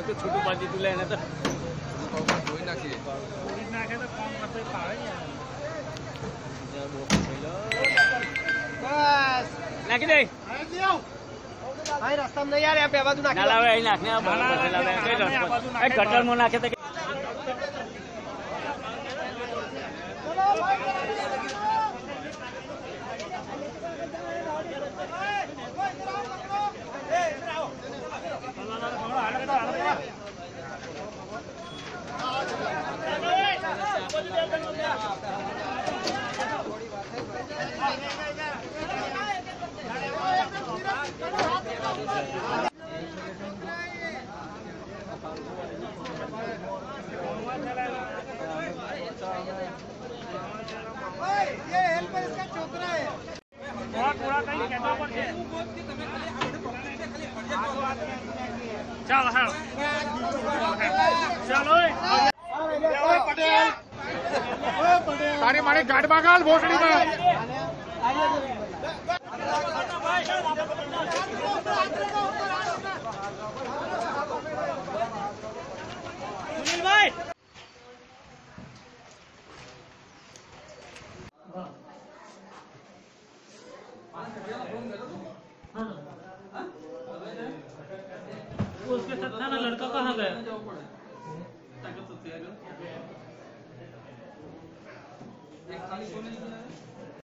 तो छोटू बाजी तू लेना तो कोई ना किए पूरी ना के तो काम करते पावे यार बस નાખી દે ભાઈ રસ્તામાં નહીં યાર આ બે બાજુ નાખી ના લાવે અહીં નાખને આ ગટરમાં નાખે તો ये हेल्पर इसका छोकरा है थोड़ा कहीं कहता पर चल हाँ चलो पटेल तारी मारी गाड़ बागाल भोसड़ी में सुनील भाई उसके साथ था ना लड़का कहाँ गया एक खाली सोने